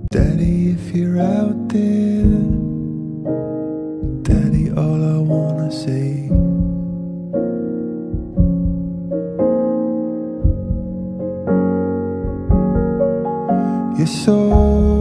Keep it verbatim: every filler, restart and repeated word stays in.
Daddy, if you're out there, Daddy, all I wanna say, you're so